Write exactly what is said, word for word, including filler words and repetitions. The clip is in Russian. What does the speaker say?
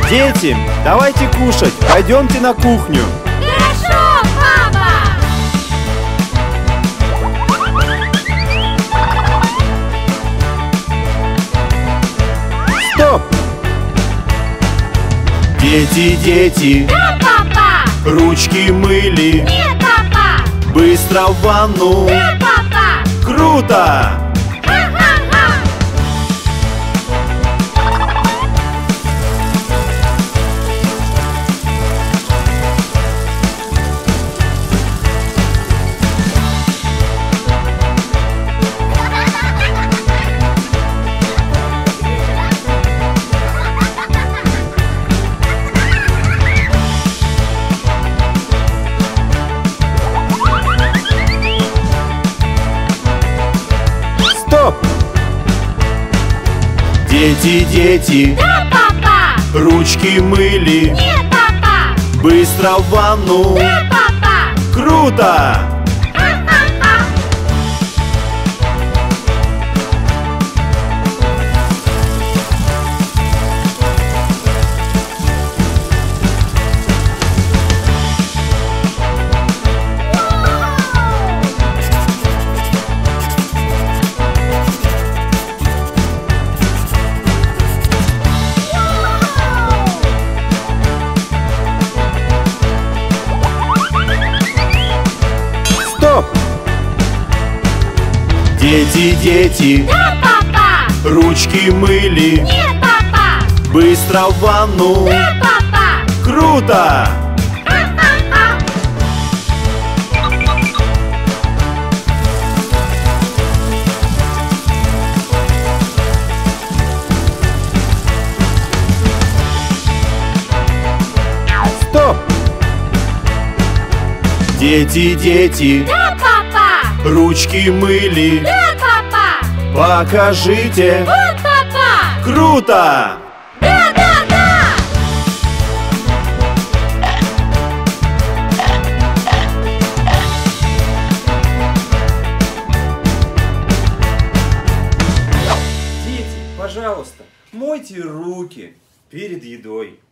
Дети, давайте кушать, пойдемте на кухню. Хорошо, папа! Стоп! Дети, дети, Да, папа! ручки мыли, Нет, папа! быстро в ванну. Да, папа! Круто! Ха-ха-ха! Стоп! Дети, дети, Да, папа! ручки мыли, Нет, папа! быстро в ванну. Да, папа! Круто! Ха-ха-ха! Стоп! Дети, дети, Да, папа! ручки мыли, Нет, папа! быстро в ванну. Да, папа! Круто! Ха-ха-ха! Стоп! Дети, дети, Да, папа! ручки мыли, Да, папа! покажите. Вот, папа! Круто! Да, да, да! Дети, пожалуйста, мойте руки перед едой.